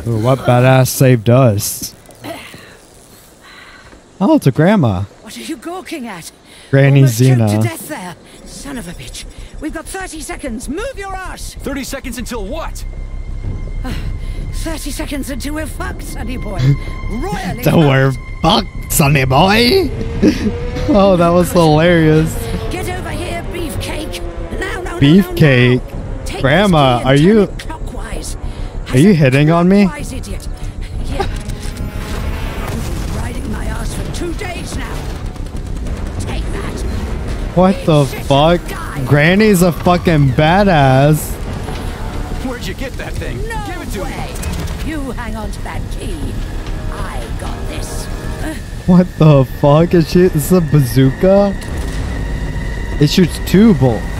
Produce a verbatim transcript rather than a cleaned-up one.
Ooh, what badass saved us? Oh, it's a grandma. What are you gawking at? Granny Almost choked Xena. to death there. Son of a bitch. We've got thirty seconds. Move your ass. thirty seconds until what? thirty seconds until we're fucked, sonny boy. Royally Don't worry, fuck, sonny boy. Oh, that was hilarious. Get over here, beefcake. No, no, Beefcake? no, no, no. Take Grandma, this key and are turn you- it clockwise. Are you hitting on me? Clockwise, idiot. Yeah. You've been riding my ass for two days now. Take that. What the fuck? Granny's a fucking badass. Where'd you get that thing? No Give it to way. me. You hang on to that key. I got this. Uh, What the fuck is she? This is a bazooka? It shoots two bolts.